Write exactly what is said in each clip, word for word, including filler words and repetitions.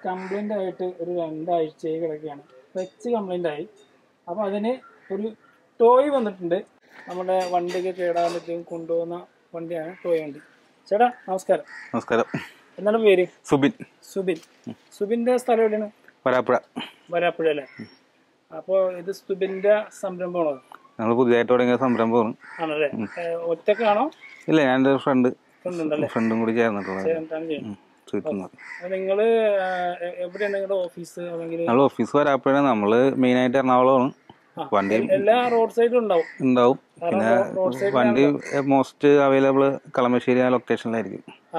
Complaint ആയിട്ട് ഒരു രണ്ടാഴ്ചയായി കിടക്കുകയാണ്. വെച്ച് കംപ്ലൈൻ്റ് ആയി. അപ്പോൾ അതിന് ഒരു ടോയ് വന്നിട്ടുണ്ട്. നമ്മുടെ വണ്ടിക്ക് കേടാകുമ്പോഴത്തേക്കും കൊണ്ടുപോകുന്ന വണ്ടിയാണ് ടോയ് വണ്ടി. ചേട്ടാ നമസ്കാരം. നമസ്കാരം. എന്താണ് പേര്? സുബിൻ. സുബിൻ. സുബിൻ്റെ സ്ഥലം എവിടെയാണ്? വരാപ്പുഴ. വരാപ്പുഴ അല്ലേ? അപ്പോൾ ഇത് സുബിൻ്റെ സംരംഭമാണോ? ഞങ്ങൾ പുതിയതായിട്ട് തുടങ്ങിയ സംരംഭമാണ്. ആണല്ലേ? ഒറ്റക്കാണോ? ഇല്ല, ഞാൻ എൻ്റെ ഫ്രണ്ട് ഫ്രണ്ടുണ്ടല്ലേ? ഫ്രണ്ടും കൂടി ചേർന്നിട്ടുള്ളത്. നിങ്ങള് എവിടെയാണ് നിങ്ങളുടെ ഓഫീസ്? ഞങ്ങൾ ഓഫീസ് വരാപ്പുഴ. നമ്മള് മെയിൻ ആയിട്ട് എറണാകുളമാണ്. വണ്ടി എല്ലാ റോഡ് സൈഡിലും ഉണ്ടാവും ഉണ്ടാവും പിന്നെ വണ്ടി മോസ്റ്റ് അവൈലബിൾ കളമശ്ശേരി ആ ലൊക്കേഷനിലായിരിക്കും.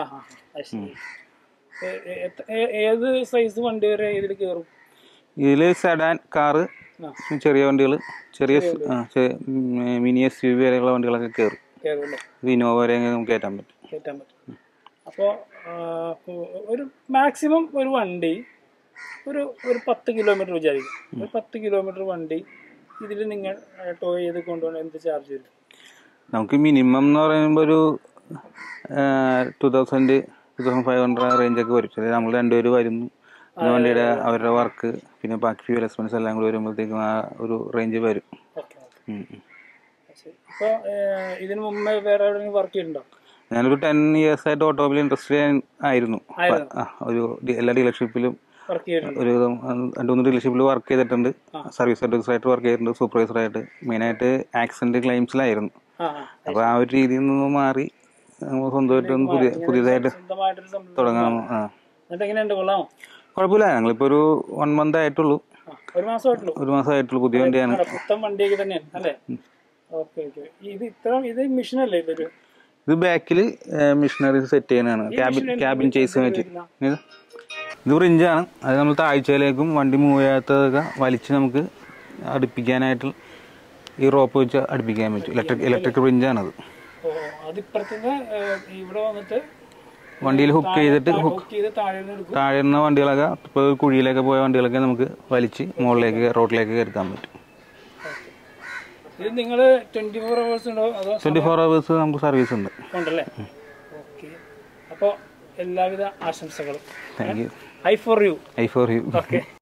ഏത് സൈസ് വണ്ടി വരെ ഇതിൽ കയറും? ഇതില് സെഡാൻ, കാറ്, ചെറിയ വണ്ടികൾ, ചെറിയ മിനി എസ് യു വി വരെയുള്ള വണ്ടികളൊക്കെ കയറും. ഇനോവ വരെ നമുക്ക് കയറ്റാൻ പറ്റും. കയറ്റാൻ പറ്റും. അപ്പോൾ ഒരു മാക്സിമം ഒരു വണ്ടി ഒരു ഒരു പത്ത് കിലോമീറ്റർ വിചാരിക്കും. ഒരു പത്ത് കിലോമീറ്റർ വണ്ടി ഇതിൽ നിങ്ങൾ ടോയ് ചെയ്ത് കൊണ്ടുപോകണം. എന്ത് ചാർജ് വരും? നമുക്ക് മിനിമം എന്ന് പറയുമ്പോൾ ഒരു two thousand two thousand five hundred റേഞ്ചൊക്കെ വരും. ചില നമ്മൾ രണ്ടുപേര് വരുന്നു, വണ്ടിയുടെ അവരുടെ വർക്ക് പിന്നെ ബാക്കി ഫ്യൂൽ എക്സ്പെൻസ് എല്ലാം കൂടി വരുമ്പോഴത്തേക്കും ആ ഒരു റേഞ്ച് വരും. ഇപ്പോൾ ഇതിന് മുമ്പേ വേറെ എവിടെയെങ്കിലും വർക്ക് ചെയ്തിട്ടുണ്ടോ? ഞാനൊരു ടെൻ ഇയേഴ്സ് ആയിട്ട് ഓട്ടോമൊബൈൽ ഇൻഡസ്ട്രി ആയിരുന്നു. ഒരു എല്ലാ ഡീലർഷിപ്പിലും ഒരു രണ്ട് മൂന്ന് ഡീലർഷിപ്പിൽ വർക്ക് ചെയ്തിട്ടുണ്ട്. സർവീസ് അഡ്വൈസറായിട്ട് വർക്ക് ചെയ്തിട്ടുണ്ട്, സൂപ്പർവൈസറായിട്ട്. മെയിനായിട്ട് ആക്സിഡന്റ് ക്ലെയിംസിലായിരുന്നു. അപ്പോൾ ആ ഒരു രീതിയിൽ നിന്ന് മാറി സ്വന്തമായിട്ട് ഒന്ന് പുതിയ പുതിയതായിട്ട് തുടങ്ങാം. ആ കുഴപ്പമില്ല. ഞങ്ങളിപ്പോൾ ഒരു വൺ മന്ത് ആയിട്ടുള്ളൂ. ഒരു മാസമായിട്ടുള്ളൂ ഒരു മാസമായിട്ടുള്ളൂ പുതിയ വണ്ടിയാണ്. ഇത് ബാക്കിൽ മിഷനറീസ് സെറ്റ് ചെയ്യാനാണ്. ക്യാബിൻ ക്യാബിൻ ചേസ് വെച്ച് ഇത് റിഞ്ചാണ്. അത് നമ്മൾ താഴ്ചയിലേക്കും വണ്ടി മൂവ് ചെയ്യാത്തതൊക്കെ വലിച്ച് നമുക്ക് അടുപ്പിക്കാനായിട്ട് ഈ റോപ്പ് വെച്ച് അടുപ്പിക്കാൻ പറ്റും. ഇലക്ട്രിക് ഇലക്ട്രിക് റിഞ്ചാണത്. വണ്ടിയിൽ ഹുക്ക് ചെയ്തിട്ട് താഴെ ഇരുന്ന വണ്ടികളൊക്കെ ഇപ്പോൾ കുഴിയിലൊക്കെ പോയ വണ്ടികളൊക്കെ നമുക്ക് വലിച്ച് മുകളിലേക്ക് റോഡിലേക്ക് കയറ്റാൻ പറ്റും. ട്വന്റി ഫോർ അവേഴ്സ് ഉണ്ടോ? ട്വന്റി ഫോർ അവേഴ്സ് നമുക്ക് സർവീസ് ഉണ്ട്. ഉണ്ടല്ലേ? ഓക്കെ. അപ്പോൾ എല്ലാവിധ ആശംസകളും. Thank you. I for you. I for you. Okay.